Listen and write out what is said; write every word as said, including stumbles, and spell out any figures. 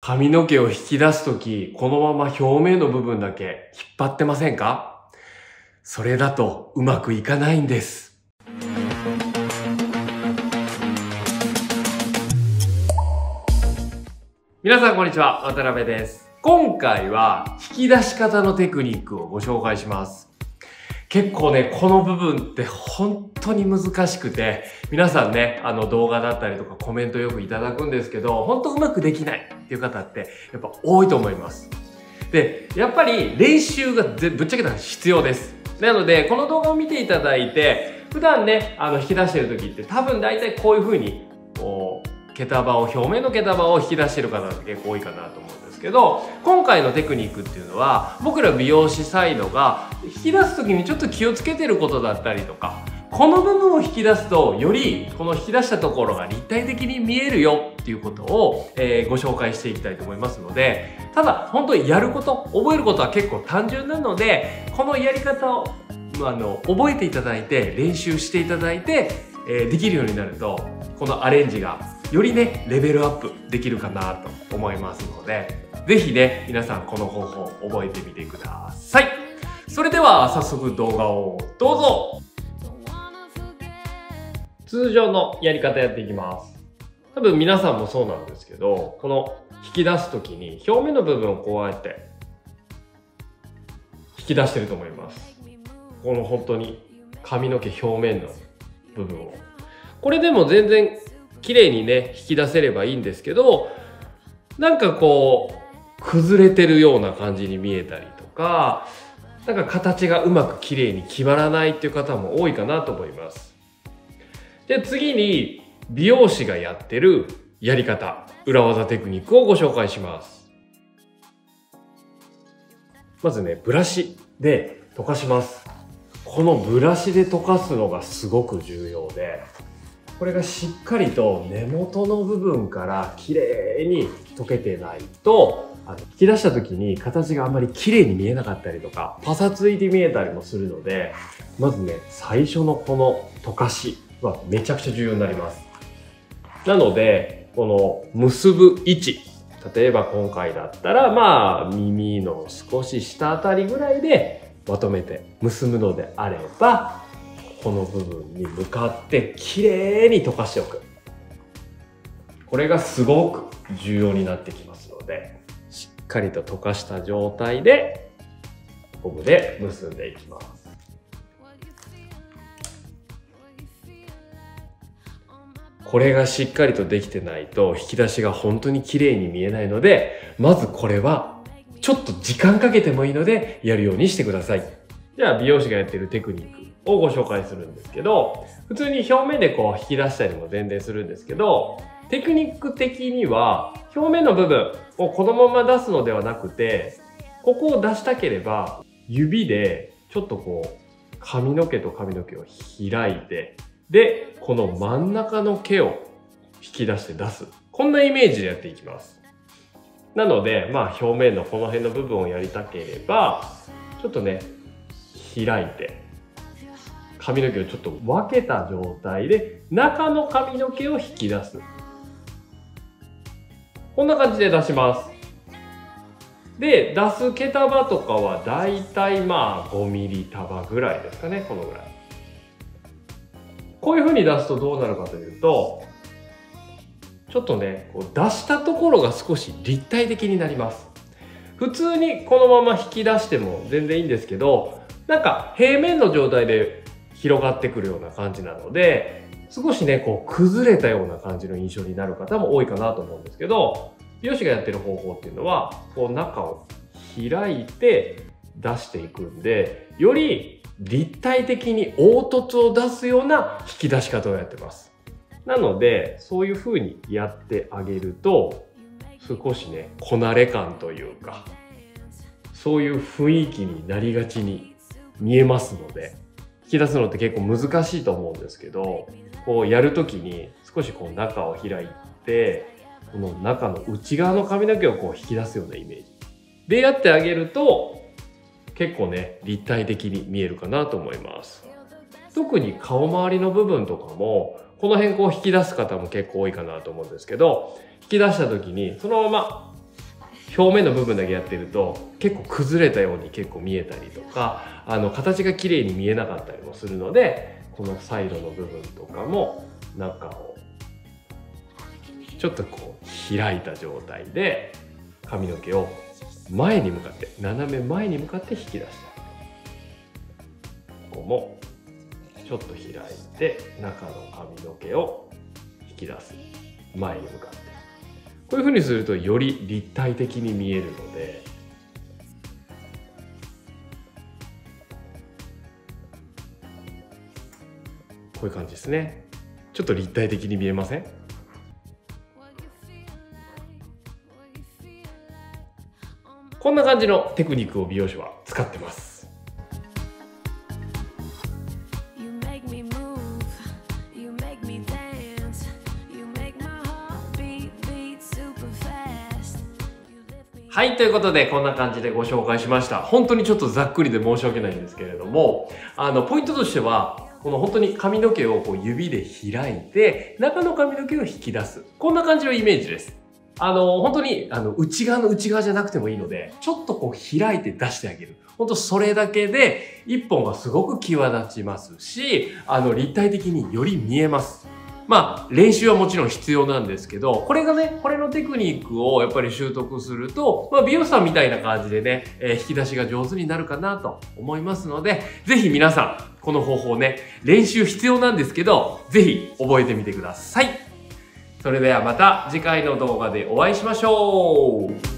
髪の毛を引き出すとき、このまま表面の部分だけ引っ張ってませんか？それだとうまくいかないんです。皆さんこんにちは、渡辺です。今回は引き出し方のテクニックをご紹介します。結構ね、この部分って本当に難しくて、皆さんね、あの動画だったりとかコメントよくいただくんですけど、本当うまくできないっていう方ってやっぱ多いと思います。で、やっぱり練習がぶっちゃけたら必要です。なので、この動画を見ていただいて、普段ね、あの引き出してる時って多分大体こういう風に、こう、毛束を、表面の毛束を引き出してる方って結構多いかなと思うんですけど、今回のテクニックっていうのは、僕ら美容師サイドが引き出す時にちょっと気をつけてることだったりとか、この部分を引き出すとよりこの引き出したところが立体的に見えるよっていうことを、えー、ご紹介していきたいと思いますので、ただ本当にやること、覚えることは結構単純なので、このやり方をあの覚えていただいて練習していただいて、えー、できるようになるとこのアレンジがよりねレベルアップできるかなと思いますので、是非ね皆さんこの方法覚えてみてください。それでは早速動画をどうぞ。通常のやり方やっていきます。多分皆さんもそうなんですけど、この引き出す時に表面の部分をこうやって引き出してると思います。この本当に髪の毛表面の部分を、これでも全然綺麗にね引き出せればいいんですけど、なんかこう崩れてるような感じに見えたりとか、なんか形がうまく綺麗に決まらないっていう方も多いかなと思います。で、次に美容師がやってるやり方、裏技テクニックをご紹介します。まずね、ブラシで溶かします。このブラシで溶かすのがすごく重要で、これがしっかりと根元の部分から綺麗に溶けてないと、あの引き出した時に形があんまり綺麗に見えなかったりとか、パサついて見えたりもするので、まずね、最初のこの溶かしはめちゃくちゃ重要になります。なので、この結ぶ位置、例えば今回だったら、まあ耳の少し下あたりぐらいでまとめて結ぶのであれば、この部分に向かってきれいに溶かしておく。これがすごく重要になってきますので、しっかりと溶かした状態でゴムで結んでいきます。これがしっかりとできてないと引き出しが本当に綺麗に見えないので、まずこれはちょっと時間かけてもいいのでやるようにしてください。じゃあ美容師がやっているテクニックをご紹介するんですけど、普通に表面でこう引き出したりも全然するんですけど、テクニック的には表面の部分をこのまま出すのではなくて、ここを出したければ指でちょっとこう髪の毛と髪の毛を開いて、でこの真ん中の毛を引き出して出す、こんなイメージでやっていきます。なのでまあ表面のこの辺の部分をやりたければ、ちょっとね開いて髪の毛をちょっと分けた状態で中の髪の毛を引き出す、こんな感じで出します。で、出す毛束とかはだいたいまあごミリ束ぐらいですかね、このぐらい。こういう風に出すとどうなるかというと、ちょっとねこう出したところが少し立体的になります。普通にこのまま引き出しても全然いいんですけど、なんか平面の状態で広がってくるような感じなので、少しねこう崩れたような感じの印象になる方も多いかなと思うんですけど、美容師がやってる方法っていうのはこう中を開いて出していくんで、より立体的に凹凸を出すような引き出し方をやってます。なのでそういう風にやってあげると、少しねこなれ感というか、そういう雰囲気になりがちに見えますので、引き出すのって結構難しいと思うんですけど、こうやるときに少しこう中を開いて、この中の内側の髪の毛をこう引き出すようなイメージでやってあげると、結構ね立体的に見えるかなと思います。特に顔周りの部分とかもこの辺こう引き出す方も結構多いかなと思うんですけど、引き出した時にそのまま表面の部分だけやってると結構崩れたように結構見えたりとか、あの形が綺麗に見えなかったりもするので、このサイドの部分とかも中をちょっとこう開いた状態で髪の毛を前に向かって、斜め前に向かって引き出して、ここもちょっと開いて中の髪の毛を引き出す、前に向かって、こういう風にするとより立体的に見えるので、こういう感じですね。ちょっと立体的に見えません？こんな感じのテクニックを美容師は使ってます。はい、ということでこんな感じでご紹介しました。本当にちょっとざっくりで申し訳ないんですけれども、あのポイントとしては、この本当に髪の毛をこう指で開いて中の髪の毛を引き出す、こんな感じのイメージです。あの本当にあの内側の内側じゃなくてもいいので、ちょっとこう開いて出してあげる。本当それだけで一本がすごく際立ちますし、あの立体的により見えます。まあ練習はもちろん必要なんですけど、これがね、これのテクニックをやっぱり習得すると、まあ美容師さんみたいな感じでね、えー、引き出しが上手になるかなと思いますので、ぜひ皆さんこの方法ね、練習必要なんですけど、ぜひ覚えてみてください。それではまた次回の動画でお会いしましょう。